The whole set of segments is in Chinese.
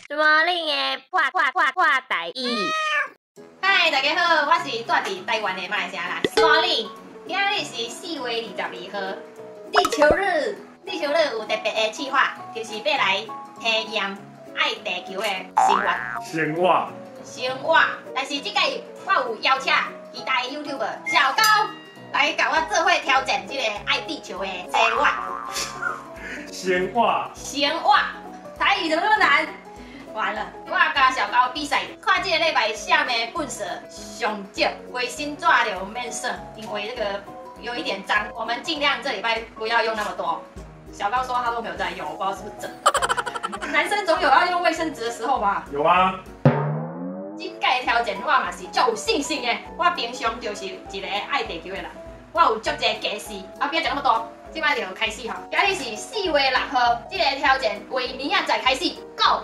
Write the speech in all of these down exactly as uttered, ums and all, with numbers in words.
山岭的破破破破台语。 嗨，大家好，我是住伫台湾的马来西亚人山岭。今日是四月二十二号，地球日。地球日有特别的计划，就是要来体验爱地球的生活。 生活。 生活，但是这届我有邀请其他的 YouTuber 小高来甲我做伙挑战这个爱地球的生活。 生活。 生活，台语怎么那么难？完了，我甲小高比赛，看这个礼拜下面本色上少，卫生纸就免算，因为这个有一点脏，我们尽量这礼拜不要用那么多。小高说他都没有在用，我不知道是不是真。男生总有要用卫生纸的时候吧？ 有啊。 这届挑战我嘛是足有信心的，我平常就是一个爱地球的人，我有足侪假事，啊不要讲那么多，即摆就开始哈。今日是四月六号，这个挑战为明仔载开始 ，Go！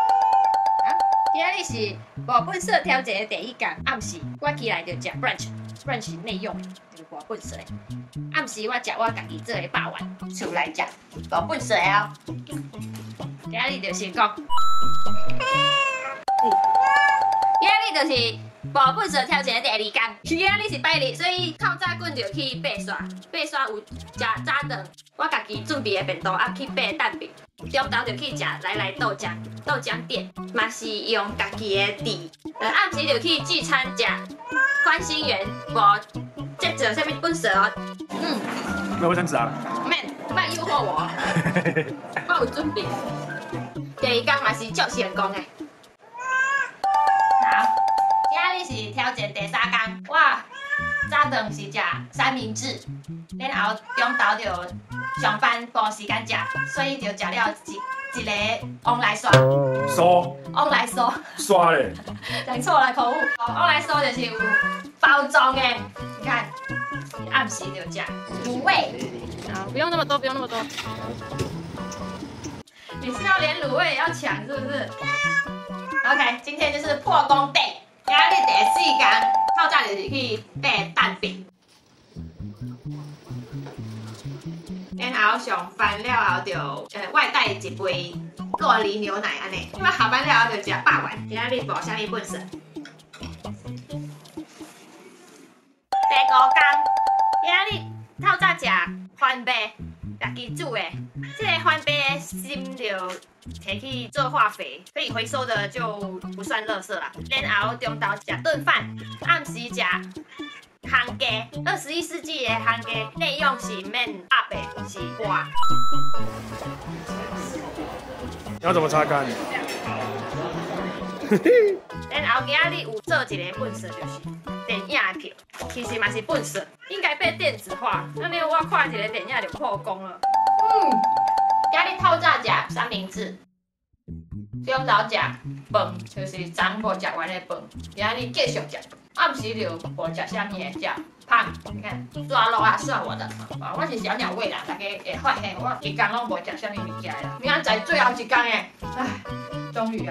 今日是无本色挑战的第一天，暗时我起来就食 brunch，brunch 是内用的，就是无本色的。暗时我食我家己做的肉丸，厝内食无本色的哦。今日就是讲。今日就是无本色挑战的第二天，今日是拜日，所以透早滚就去爬山。爬山有食早顿，我家己准备的便当，啊去爬蛋饼。中昼就去食来来豆浆，豆浆店嘛是用家己的地。呃，暗时就去聚餐食宽心园，无接着啥物本色哦。嗯， 没有卫生纸啊？ 免，莫诱惑我，我有准备。第二天嘛是足成功的。好，今日是挑战第三天，我早顿是食三明治，然后中昼就上班无时间食，所以就食了一一个旺来刷。 刷。 旺来刷。 刷嘞。 讲错了，口误。旺来刷就是有包装的，你看，暗时就食卤味。 好，不用那么多，不用那么多。 你是要连卤味也要抢是不是 ？OK， 今天就是破功 day， 今日第四天，透早就是去爬蛋饼。然后上班了后就呃外带一杯洛梨牛奶安尼，因为下班了后就食肉丸，今日无啥物本事。第五天，今日透早食番麦，家己煮的。这个番麦的心就摕去做化肥，可以回收的就不算垃圾啦。然后中昼食顿饭，暗时食烘鸡。二十一世纪的烘鸡内用是免压的，是活。 要怎么擦干？ 然后今日有做一个本色，就是电影的票，其实嘛是本色，应该被电子化。那你我看一个电影就破功了。嗯，今日透早食三明治，中昼食饭，就是昨无食完的饭，今日继续食。暗时就无食啥物的，食胖。你看抓肉啊，算我的。啊，我是小鸟胃啦，大家会发现我一天拢无食啥物物件啦。明仔载最后一天诶，唉，终于啊！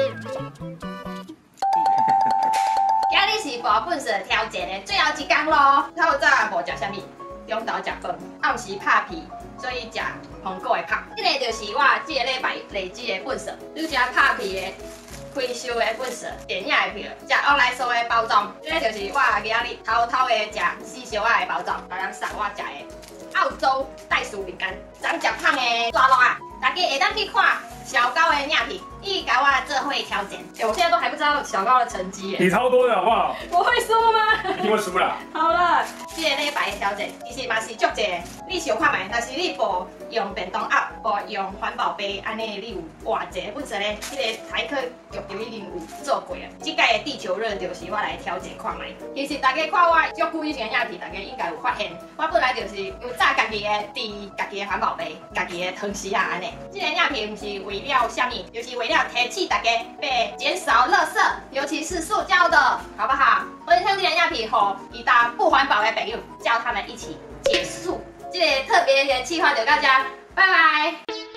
今日是无本事挑战的最后一天咯。透早无食啥物，中昼食饭，暗时拍屁，所以食红果的拍。这个就是我这个礼拜累积的本事，你食拍屁的。回收的本事，电影的票，食欧莱素的包装，这就是我今日偷偷的食四小仔的包装，大家送我食的澳洲袋鼠饼干，长食胖的抓肉啊！大家会当去看小高的影片，伊甲我做伙挑战。哎，我现在都还不知道小高的成绩耶。 你超多的好不好？ 我会输吗？ 一定会输啦。 好了，这个礼拜的挑战其实嘛是足济的，你想看卖？但是你无用便当盒，无用环保杯，安尼你有偌济本身咧，这个台客就就已经有做过了。这届的地球日就是我来挑战看卖。其实大家看我足久以前的影片，大家应该有发现，我本来就是有炸家己的伫家己的环保杯、家己的汤匙啊安尼。这个影片不是为了啥物，就是为了提醒大家要减少垃圾，尤其是塑胶的，好不好？分享这个影片后，其他不环保的朋友，叫他们一起结束。这个特别的计划就到这，拜拜。